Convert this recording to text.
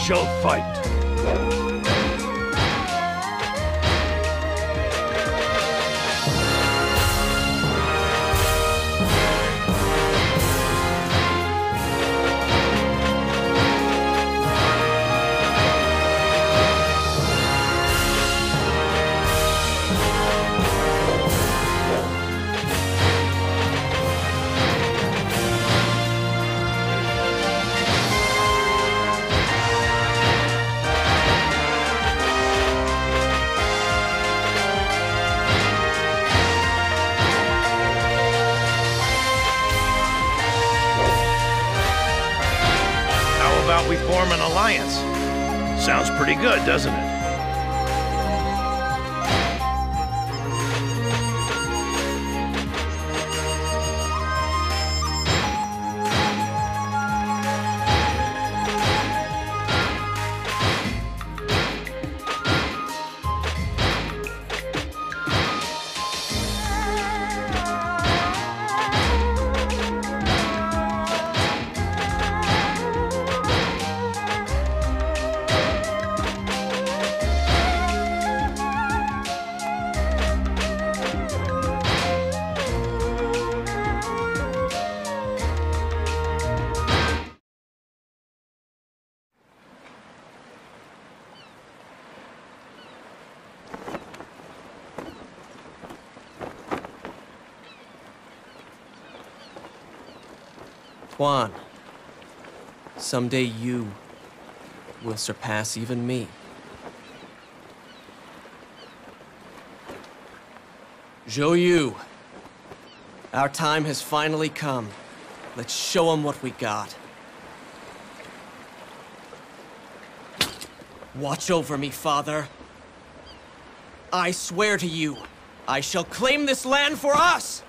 shall fight. We form an alliance. Sounds pretty good, doesn't it? Quan, someday you will surpass even me. Zhou Yu, our time has finally come. Let's show them what we got. Watch over me, father. I swear to you, I shall claim this land for us!